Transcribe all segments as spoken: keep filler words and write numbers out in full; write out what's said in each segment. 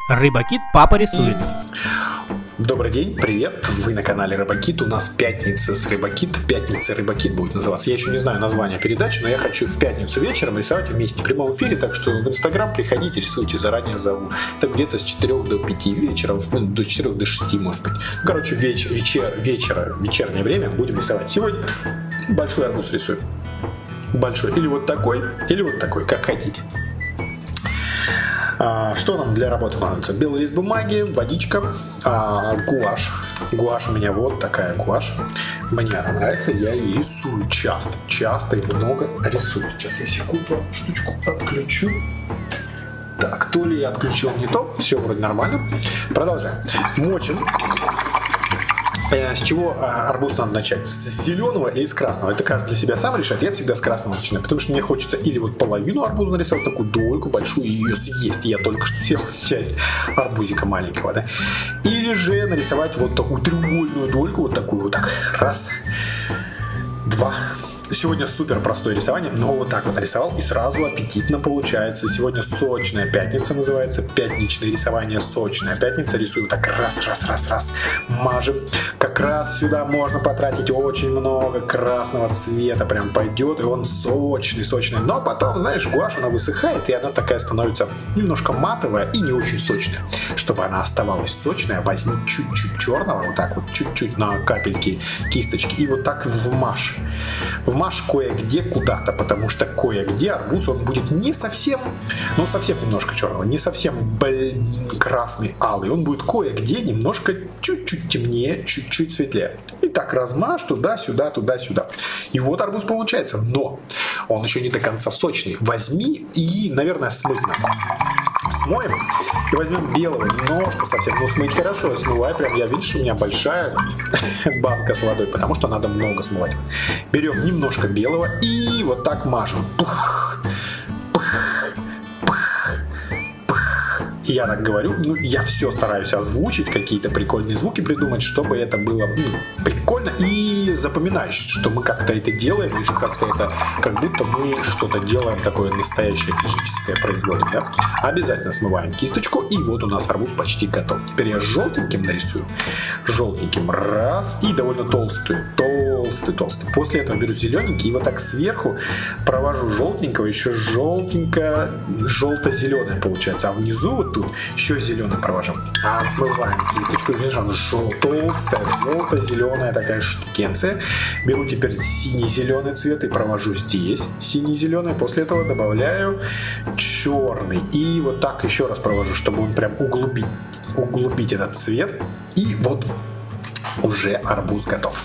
Рыбакит папа рисует. Добрый день, привет, вы на канале Рыбакит, у нас пятница с Рыбакит, пятница Рыбакит будет называться. Я еще не знаю название передачи, но я хочу в пятницу вечером рисовать вместе в прямом эфире, так что в Инстаграм приходите, рисуйте, заранее зову. Это где-то с четырёх до пяти вечера, ну, до четырёх до шести может быть. Короче, вечер, вечер, вечера, вечернее время будем рисовать. Сегодня большой арбуз рисуем. Большой, или вот такой, или вот такой, как хотите. А, что нам для работы понадобится? Белый лист бумаги, водичка, а, гуашь. Гуашь у меня вот такая гуашь. Мне она нравится, я ее рисую часто. Часто и много рисую. Сейчас я секунду штучку отключу. Так, то ли я отключил не то. Все вроде нормально. Продолжаем. Мочим. С чего арбуз надо начать? С зеленого или с красного? Это каждый для себя сам решает. Я всегда с красного начинаю, потому что мне хочется или вот половину арбуза нарисовать, такую дольку большую, и ее съесть. Я только что съел часть арбузика маленького, да? Или же нарисовать вот такую треугольную дольку, вот такую вот так. Раз, два. Сегодня супер простое рисование, но вот так вот нарисовал и сразу аппетитно получается. Сегодня сочная пятница называется, пятничное рисование, сочная пятница. Рисуем так раз, раз, раз, раз, мажем. Как раз сюда можно потратить очень много красного цвета, прям пойдет, и он сочный, сочный. Но потом, знаешь, гуашь, она высыхает, и она такая становится немножко матовая и не очень сочная. Чтобы она оставалась сочная, возьми чуть-чуть черного, вот так вот, чуть-чуть на капельки кисточки, и вот так вмажь. Вмажь кое-где куда-то, потому что кое-где арбуз он будет не совсем, ну совсем немножко черного, не совсем блин, красный, алый, он будет кое-где немножко чуть-чуть темнее, чуть-чуть светлее. И так размажь туда-сюда, туда-сюда. И вот арбуз получается, но он еще не до конца сочный. Возьми и, наверное, смыть надо. Смоем и возьмем белого немножко совсем, ну смыть хорошо, смывай прям, я видишь, у меня большая банка с водой, потому что надо много смывать. Берем немножко белого и вот так мажем. Пух, пух, пух, пух. И я так говорю, ну я все стараюсь озвучить, какие-то прикольные звуки придумать, чтобы это было ну, прикольно и запоминающе, что мы как-то это делаем, и как-то это, как будто мы что-то делаем такое настоящее физическое производим, да? Обязательно смываем кисточку, и вот у нас арбуз почти готов. Теперь я желтеньким нарисую, желтеньким раз, и довольно толстую, толстый, толстый. После этого беру зелененький и вот так сверху провожу желтенького, еще желтенько, желто-зеленое получается, а внизу вот тут еще зеленый провожу. А смываем кисточку, вижу, жел, толстая, желто-зеленая такая штукенция. Беру теперь синий-зеленый цвет и провожу здесь синий-зеленый. После этого добавляю черный. И вот так еще раз провожу, чтобы он прям углубить, углубить этот цвет. И вот уже арбуз готов.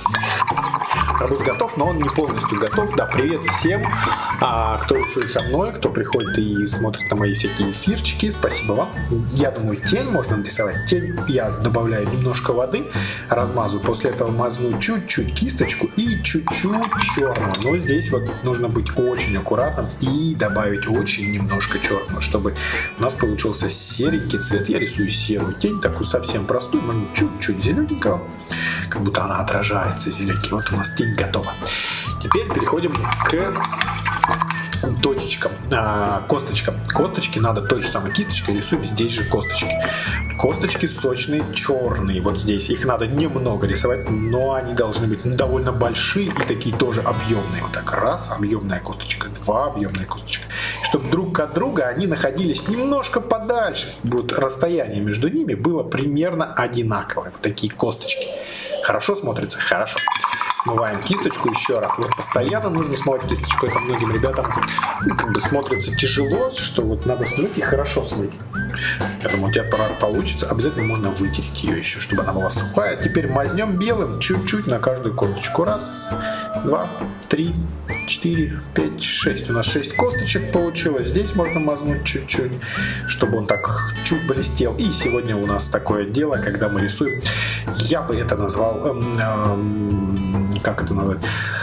Арбуз готов, но он не полностью готов. Да, привет всем, а, кто рисует со мной, кто приходит и смотрит на мои всякие эфирчики. Спасибо вам. Я думаю, тень можно нарисовать. Тень я добавляю немножко воды, размазываю. После этого мазну чуть-чуть кисточку и чуть-чуть черного. Но здесь вот нужно быть очень аккуратным и добавить очень немножко черного, чтобы у нас получился серенький цвет. Я рисую серую тень, такую совсем простую, можно чуть-чуть зелененького, как будто она отражается зелененький. Вот у нас тень готова. Теперь переходим к точечкам, а, косточкам. Косточки надо той же самой кисточкой рисуем здесь же косточки. Косточки сочные, черные. Вот здесь их надо немного рисовать, но они должны быть довольно большие и такие тоже объемные. Вот так раз, объемная косточка, два, объемная косточка. Чтобы друг от друга они находились немножко подальше. Вот расстояние между ними было примерно одинаковое. Вот такие косточки. Хорошо смотрится? Хорошо. Смываем кисточку еще раз. Вот постоянно нужно смывать кисточку. Это многим ребятам ну, как бы смотрится тяжело, что вот надо смыть и хорошо смыть. Я думаю, у тебя получится. Обязательно можно вытереть ее еще, чтобы она была сухая. Теперь мазнем белым чуть-чуть на каждую косточку. Раз, два, три, четыре, пять, шесть. У нас шесть косточек получилось. Здесь можно мазнуть чуть-чуть, чтобы он так чуть блестел. И сегодня у нас такое дело, когда мы рисуем. Я бы это назвал... Эм, эм, как это назвать?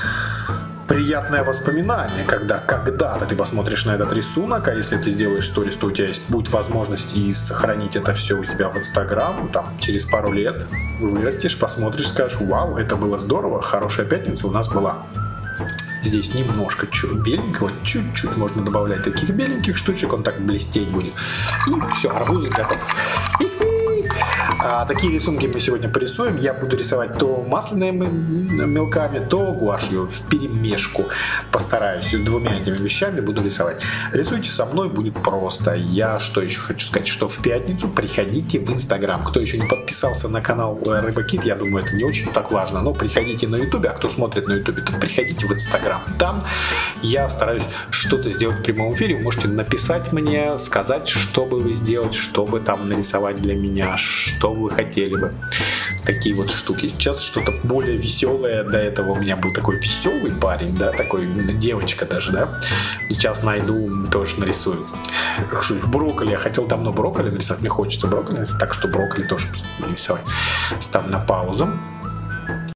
Приятное воспоминание, когда когда-то ты посмотришь на этот рисунок, а если ты сделаешь сторис, то у тебя есть, будет возможность и сохранить это все у тебя в Инстаграм, там, через пару лет вырастешь, посмотришь, скажешь, вау, это было здорово, хорошая пятница у нас была. Здесь немножко беленького, чуть-чуть можно добавлять таких беленьких штучек, он так блестеть будет. И все, арбуз готов. А такие рисунки мы сегодня порисуем. Я буду рисовать то масляными мелками, то гуашью вперемешку. Постараюсь двумя этими вещами буду рисовать. Рисуйте со мной, будет просто. Я что еще хочу сказать, что в пятницу приходите в Инстаграм. Кто еще не подписался на канал Рыбакит, я думаю, это не очень так важно, но приходите на Ютубе, а кто смотрит на Ютубе, то приходите в Инстаграм. Там я стараюсь что-то сделать в прямом эфире. Вы можете написать мне, сказать, что бы вы сделать, что бы там нарисовать для меня, что вы хотели бы. Такие вот штуки. Сейчас что-то более веселое. До этого у меня был такой веселый парень, да, такой девочка даже, да. Сейчас найду, тоже нарисую. Брокколи. Я хотел давно брокколи нарисовать. Мне хочется брокколи, так что брокколи тоже нарисовать. Ставлю на паузу.